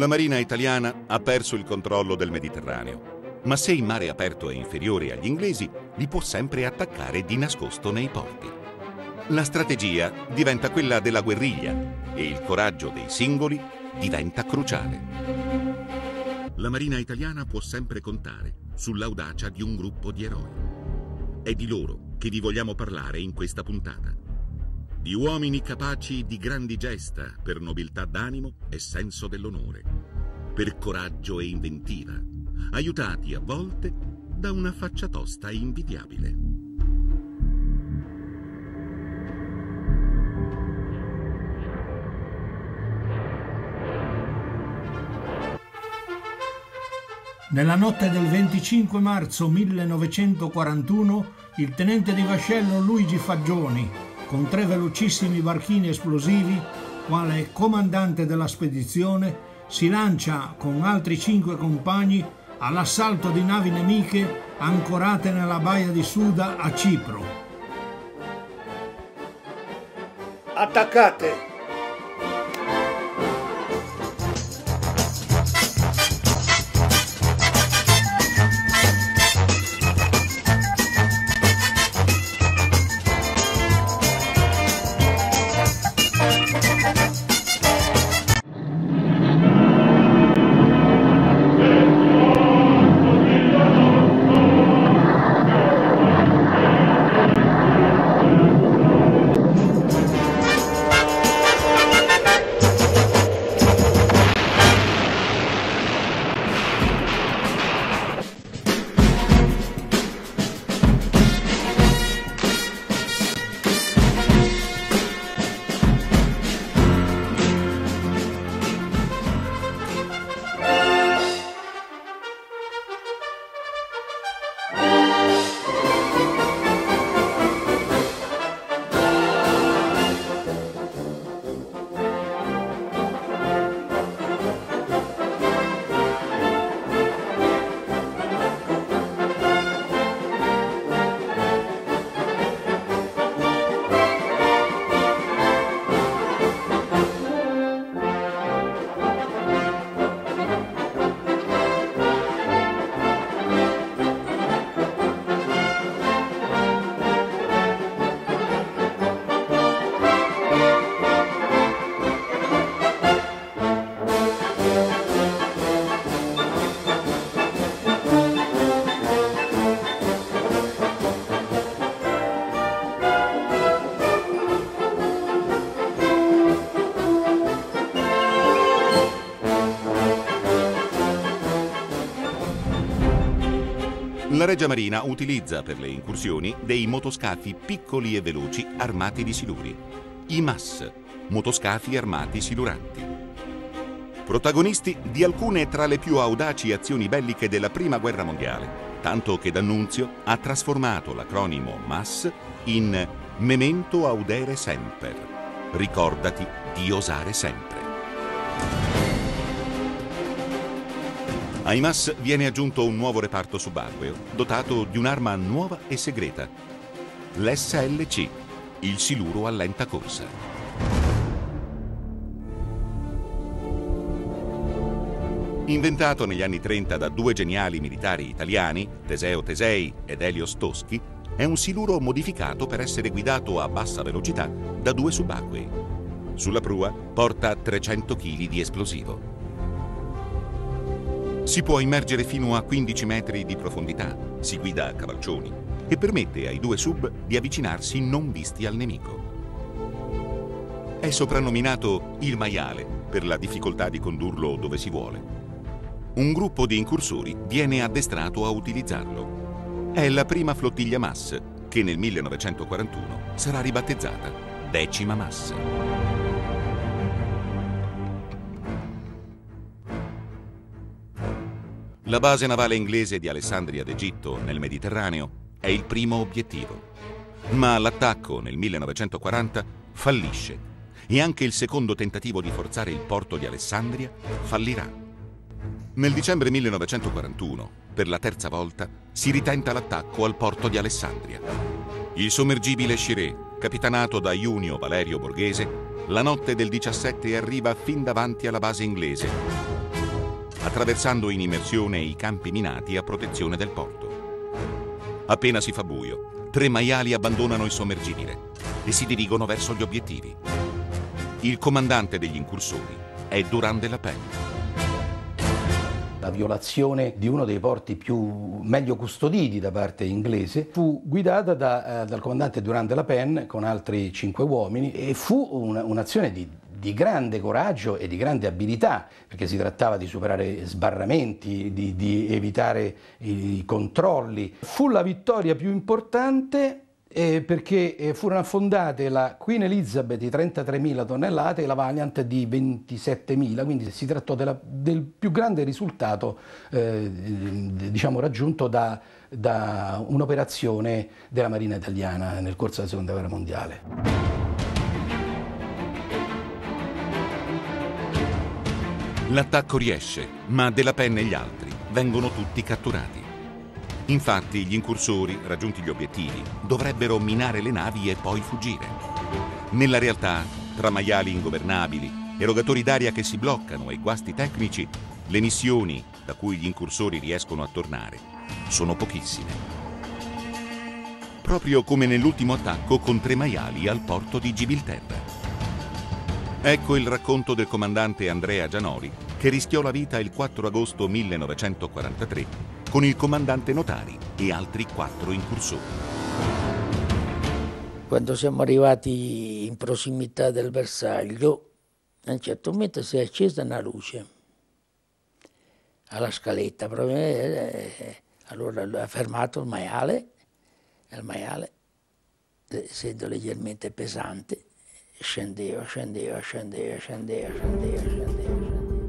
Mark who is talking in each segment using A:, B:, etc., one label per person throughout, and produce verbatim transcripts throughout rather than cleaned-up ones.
A: La Marina italiana ha perso il controllo del Mediterraneo, ma se in mare aperto è inferiore agli inglesi, li può sempre attaccare di nascosto nei porti. La strategia diventa quella della guerriglia e il coraggio dei singoli diventa cruciale. La Marina italiana può sempre contare sull'audacia di un gruppo di eroi. È di loro che vi vogliamo parlare in questa puntata. Di uomini capaci di grandi gesta per nobiltà d'animo e senso dell'onore, per coraggio e inventiva, aiutati a volte da una faccia tosta e invidiabile.
B: Nella notte del venticinque marzo millenovecentoquarantuno, il tenente di vascello Luigi Faggioni, con tre velocissimi barchini esplosivi, quale comandante della spedizione, si lancia con altri cinque compagni all'assalto di navi nemiche ancorate nella baia di Suda a Cipro.
C: Attaccate!
A: La Regia Marina utilizza per le incursioni dei motoscafi piccoli e veloci armati di siluri, i M A S, motoscafi armati siluranti. Protagonisti di alcune tra le più audaci azioni belliche della Prima Guerra Mondiale, tanto che D'Annunzio ha trasformato l'acronimo M A S in Memento Audere Semper, ricordati di osare sempre. Ai M A S viene aggiunto un nuovo reparto subacqueo, dotato di un'arma nuova e segreta, l'S L C, il siluro a lenta corsa. Inventato negli anni trenta da due geniali militari italiani, Teseo Tesei ed Elios Toschi, è un siluro modificato per essere guidato a bassa velocità da due subacquei. Sulla prua porta trecento chili di esplosivo. Si può immergere fino a quindici metri di profondità, si guida a cavalcioni e permette ai due sub di avvicinarsi non visti al nemico. È soprannominato il maiale per la difficoltà di condurlo dove si vuole. Un gruppo di incursori viene addestrato a utilizzarlo. È la prima flottiglia M A S che nel millenovecentoquarantuno sarà ribattezzata Decima M A S. La base navale inglese di Alessandria d'Egitto, nel Mediterraneo, è il primo obiettivo. Ma l'attacco nel millenovecentoquaranta fallisce e anche il secondo tentativo di forzare il porto di Alessandria fallirà. Nel dicembre millenovecentoquarantuno, per la terza volta, si ritenta l'attacco al porto di Alessandria. Il sommergibile Shiré, capitanato da Junio Valerio Borghese, la notte del diciassette arriva fin davanti alla base inglese attraversando in immersione i campi minati a protezione del porto. Appena si fa buio, tre maiali abbandonano il sommergibile e si dirigono verso gli obiettivi. Il comandante degli incursori è Durand de la Penne.
C: La violazione di uno dei porti più meglio custoditi da parte inglese fu guidata da, eh, dal comandante Durand de la Penne con altri cinque uomini e fu un'azione di, di grande coraggio e di grande abilità, perché si trattava di superare sbarramenti, di, di evitare i controlli. Fu la vittoria più importante Eh, perché eh, furono affondate la Queen Elizabeth di trentatremila tonnellate e la Valiant di ventisettemila, quindi si trattò della, del più grande risultato eh, diciamo, raggiunto da, da un'operazione della Marina italiana nel corso della Seconda Guerra Mondiale.
A: L'attacco riesce, ma de la Penne e gli altri vengono tutti catturati. Infatti gli incursori, raggiunti gli obiettivi, dovrebbero minare le navi e poi fuggire. Nella realtà, tra maiali ingovernabili, erogatori d'aria che si bloccano e guasti tecnici, le missioni da cui gli incursori riescono a tornare sono pochissime. Proprio come nell'ultimo attacco con tre maiali al porto di Gibilterra. Ecco il racconto del comandante Andrea Gianoli, che rischiò la vita il quattro agosto millenovecentoquarantatré con il comandante Notari e altri quattro incursori.
D: Quando siamo arrivati in prossimità del bersaglio, a un certo momento si è accesa una luce alla scaletta. Allora ha fermato il maiale, e il maiale, essendo leggermente pesante, scendeva, scendeva, scendeva, scendeva, scendeva, scendeva.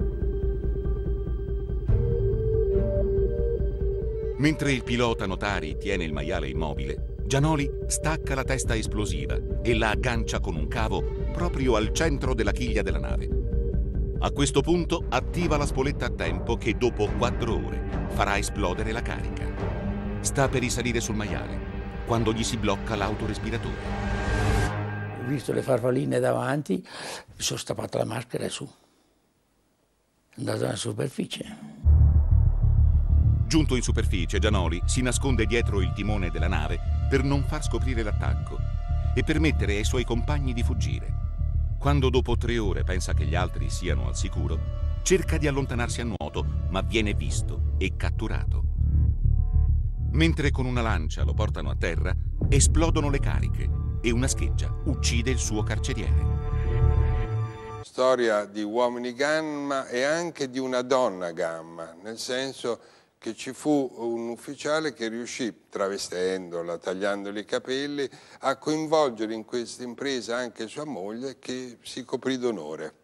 A: Mentre il pilota Notari tiene il maiale immobile, Gianoli stacca la testa esplosiva e la aggancia con un cavo proprio al centro della chiglia della nave. A questo punto attiva la spoletta a tempo che dopo quattro ore farà esplodere la carica. Sta per risalire sul maiale quando gli si blocca l'autorespiratore.
D: Ho visto le farfalline davanti, mi sono stappato la maschera e su. È andato alla superficie.
A: Giunto in superficie, Gianoli si nasconde dietro il timone della nave per non far scoprire l'attacco e permettere ai suoi compagni di fuggire. Quando dopo tre ore pensa che gli altri siano al sicuro, cerca di allontanarsi a nuoto, ma viene visto e catturato. Mentre con una lancia lo portano a terra, esplodono le cariche e una scheggia uccide il suo carceriere.
E: Storia di uomini gamma e anche di una donna gamma, nel senso che ci fu un ufficiale che riuscì, travestendola, tagliandole i capelli, a coinvolgere in questa impresa anche sua moglie, che si coprì d'onore.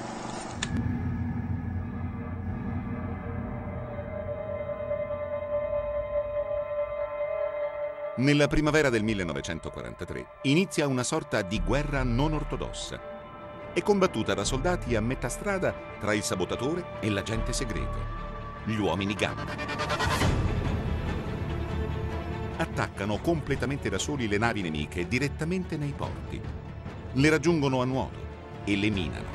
A: Nella primavera del millenovecentoquarantatré inizia una sorta di guerra non ortodossa. È combattuta da soldati a metà strada tra il sabotatore e l'agente segreto. Gli uomini gamma. Attaccano completamente da soli le navi nemiche direttamente nei porti. Le raggiungono a nuoto e le minano.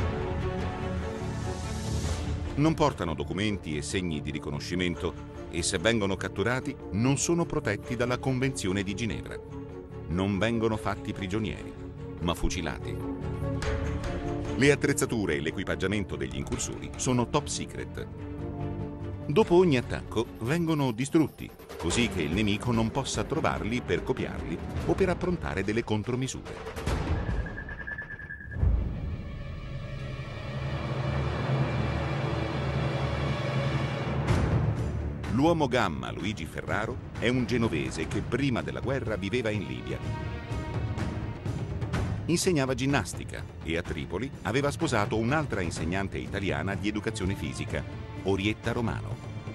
A: Non portano documenti e segni di riconoscimento e se vengono catturati non sono protetti dalla Convenzione di Ginevra. Non vengono fatti prigionieri, ma fucilati. Le attrezzature e l'equipaggiamento degli incursori sono top secret. Dopo ogni attacco vengono distrutti, così che il nemico non possa trovarli per copiarli o per approntare delle contromisure. L'uomo gamma Luigi Ferraro è un genovese che prima della guerra viveva in Libia. Insegnava ginnastica e a Tripoli aveva sposato un'altra insegnante italiana di educazione fisica, Orietta Romano.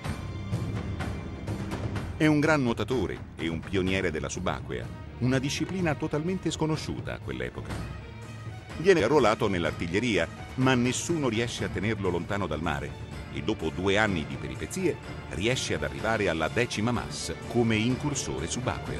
A: È un gran nuotatore e un pioniere della subacquea, una disciplina totalmente sconosciuta a quell'epoca. Viene arruolato nell'artiglieria, ma nessuno riesce a tenerlo lontano dal mare e dopo due anni di peripezie riesce ad arrivare alla decima Mass come incursore subacqueo.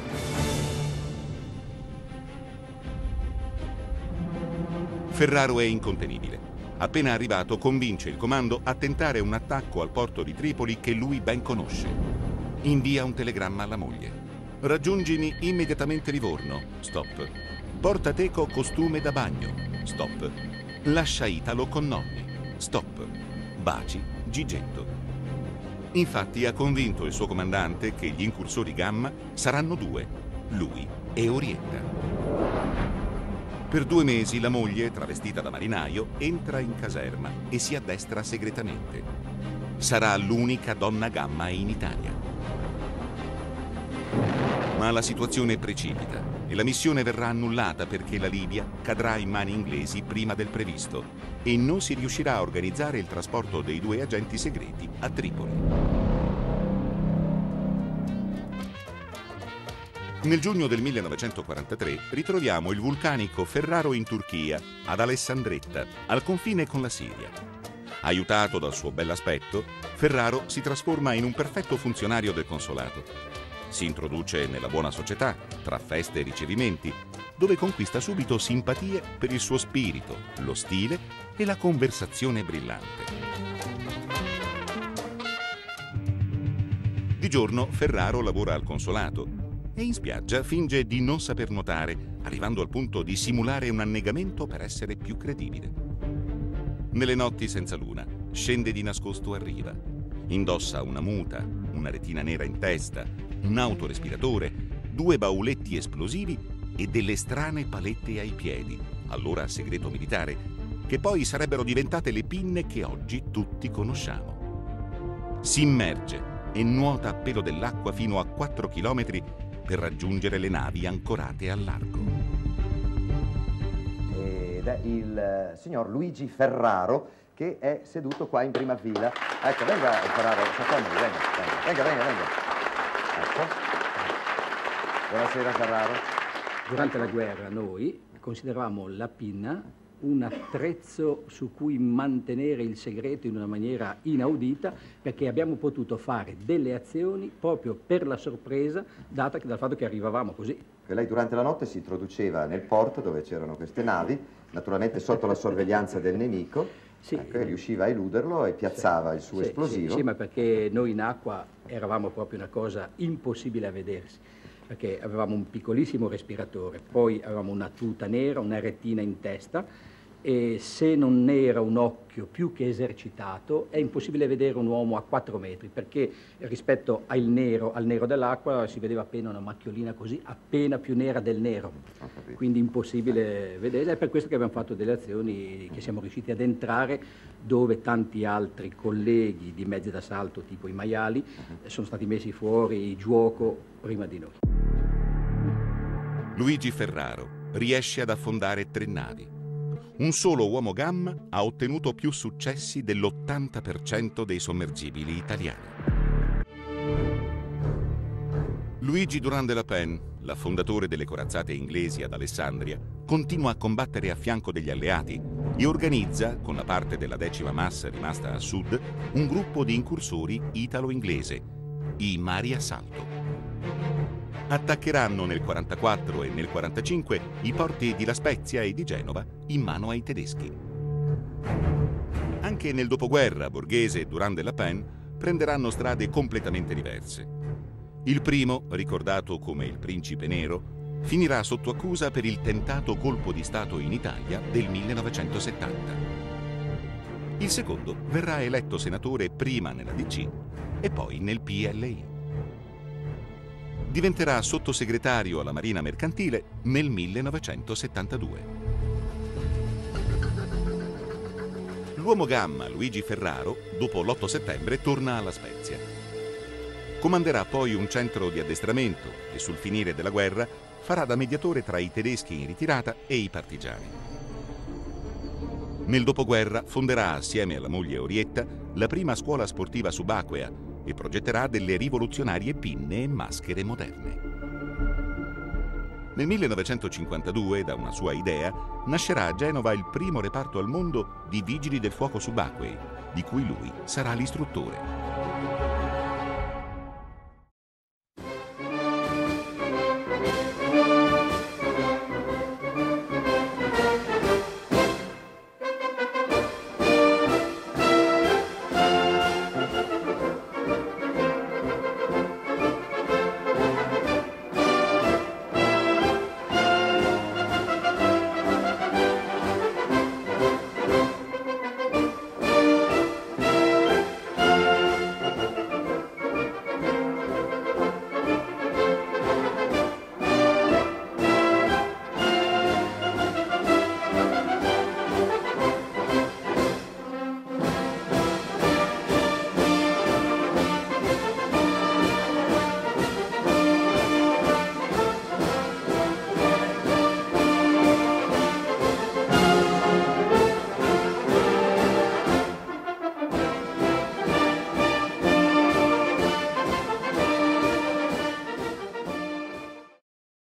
A: Ferraro è incontenibile. Appena arrivato, convince il comando a tentare un attacco al porto di Tripoli che lui ben conosce. Invia un telegramma alla moglie. Raggiungimi immediatamente Livorno. Stop. Porta teco costume da bagno. Stop. Lascia Italo con nonni. Stop. Baci, Gigetto. Infatti ha convinto il suo comandante che gli incursori Gamma saranno due, lui e Orietta. Per due mesi la moglie, travestita da marinaio, entra in caserma e si addestra segretamente. Sarà l'unica donna Gamma in Italia. Ma la situazione precipita e la missione verrà annullata perché la Libia cadrà in mani inglesi prima del previsto e non si riuscirà a organizzare il trasporto dei due agenti segreti a Tripoli. Nel giugno del millenovecentoquarantatré ritroviamo il vulcanico Ferraro in Turchia, ad Alessandretta, al confine con la Siria. Aiutato dal suo bell'aspetto, Ferraro si trasforma in un perfetto funzionario del consolato. Si introduce nella buona società, tra feste e ricevimenti, dove conquista subito simpatie per il suo spirito, lo stile e la conversazione brillante. Di giorno Ferraro lavora al consolato e in spiaggia finge di non saper nuotare, arrivando al punto di simulare un annegamento per essere più credibile. Nelle notti senza luna scende di nascosto a riva. Indossa una muta, una retina nera in testa, un autorespiratore, due bauletti esplosivi e delle strane palette ai piedi, allora segreto militare, che poi sarebbero diventate le pinne che oggi tutti conosciamo. Si immerge e nuota a pelo dell'acqua fino a quattro chilometri per raggiungere le navi ancorate al largo.
F: Ed è il signor Luigi Ferraro che è seduto qua in prima fila. Ecco, venga Ferraro, s'accomodi, venga, venga, venga, venga. Ecco. Buonasera Ferraro.
C: Durante la guerra noi consideravamo la pinna un attrezzo su cui mantenere il segreto in una maniera inaudita, perché abbiamo potuto fare delle azioni proprio per la sorpresa data dal fatto che arrivavamo così.
F: Che lei durante la notte si introduceva nel porto dove c'erano queste navi, naturalmente sotto la sorveglianza del nemico, sì, ecco, e riusciva a eluderlo e piazzava sì, il suo
C: sì,
F: esplosivo.
C: Sì, sì, ma perché noi in acqua eravamo proprio una cosa impossibile a vedersi, perché avevamo un piccolissimo respiratore, poi avevamo una tuta nera, una retina in testa, e se non era un occhio più che esercitato è impossibile vedere un uomo a quattro metri, perché rispetto al nero, al nero dell'acqua si vedeva appena una macchiolina così, appena più nera del nero, quindi impossibile vedere. È per questo che abbiamo fatto delle azioni, che siamo riusciti ad entrare dove tanti altri colleghi di mezzi d'assalto tipo i maiali sono stati messi fuori giuoco prima di noi.
A: Luigi Ferraro riesce ad affondare tre navi. Un solo uomo Gamma ha ottenuto più successi dell'ottanta per cento dei sommergibili italiani. Luigi Durand de la Penne, l'affondatore delle corazzate inglesi ad Alessandria, continua a combattere a fianco degli alleati e organizza, con la parte della decima massa rimasta a sud, un gruppo di incursori italo-inglese, i Mari Assalto. Attaccheranno nel quarantaquattro e nel quarantacinque i porti di La Spezia e di Genova in mano ai tedeschi. Anche nel dopoguerra Borghese e Durand de la Penne prenderanno strade completamente diverse. Il primo, ricordato come il Principe Nero, finirà sotto accusa per il tentato colpo di Stato in Italia del millenovecentosettanta. Il secondo verrà eletto senatore prima nella D C e poi nel P L I. Diventerà sottosegretario alla Marina Mercantile nel millenovecentosettantadue. L'uomo Gamma Luigi Ferraro, dopo l'otto settembre, torna alla Spezia. Comanderà poi un centro di addestramento e sul finire della guerra farà da mediatore tra i tedeschi in ritirata e i partigiani. Nel dopoguerra fonderà assieme alla moglie Orietta la prima scuola sportiva subacquea e progetterà delle rivoluzionarie pinne e maschere moderne. Nel millenovecentocinquantadue, da una sua idea, nascerà a Genova il primo reparto al mondo di vigili del fuoco subacquei, di cui lui sarà l'istruttore.